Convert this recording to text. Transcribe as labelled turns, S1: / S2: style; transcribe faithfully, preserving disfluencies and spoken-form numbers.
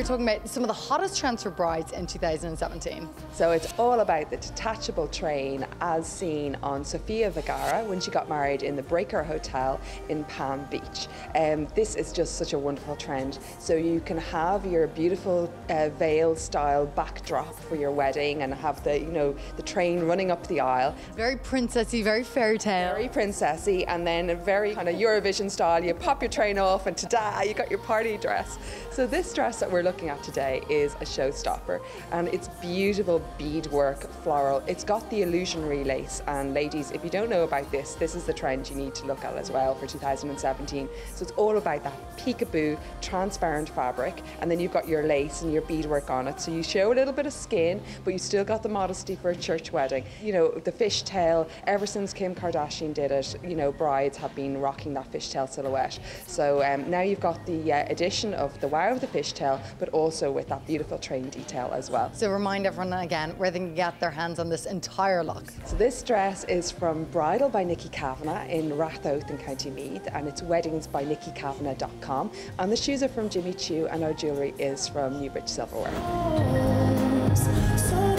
S1: talking about some of the hottest trends for brides in two thousand seventeen.
S2: So it's all about the detachable train as seen on Sofia Vergara when she got married in the Breaker Hotel in Palm Beach. Um, this is just such a wonderful trend. So you can have your beautiful uh, veil style backdrop for your wedding and have the, you know, the train running up the aisle.
S1: Very princessy, very fairy tale.
S2: Very princessy, and then a very kind of Eurovision style. You pop your train off and ta-da, you got your party dress. So this dress that we're looking at today is a showstopper, and it's beautiful beadwork, floral. It's got the illusionary lace, and ladies, if you don't know about this, this is the trend you need to look at as well for two thousand seventeen. So it's all about that peekaboo transparent fabric, and then you've got your lace and your beadwork on it. So you show a little bit of skin, but you still got the modesty for a church wedding. You know, the fishtail, ever since Kim Kardashian did it, you know, brides have been rocking that fishtail silhouette. So um, now you've got the uh, addition of the wow of the fishtail, but also with that beautiful train detail as well.
S1: So remind everyone again where they can get their hands on this entire look.
S2: So this dress is from Bridal by Nikki Kavanagh in Rathoath in County Meath, and it's weddings by nikki kavanagh dot com. And the shoes are from Jimmy Choo, and our jewellery is from Newbridge Silverware.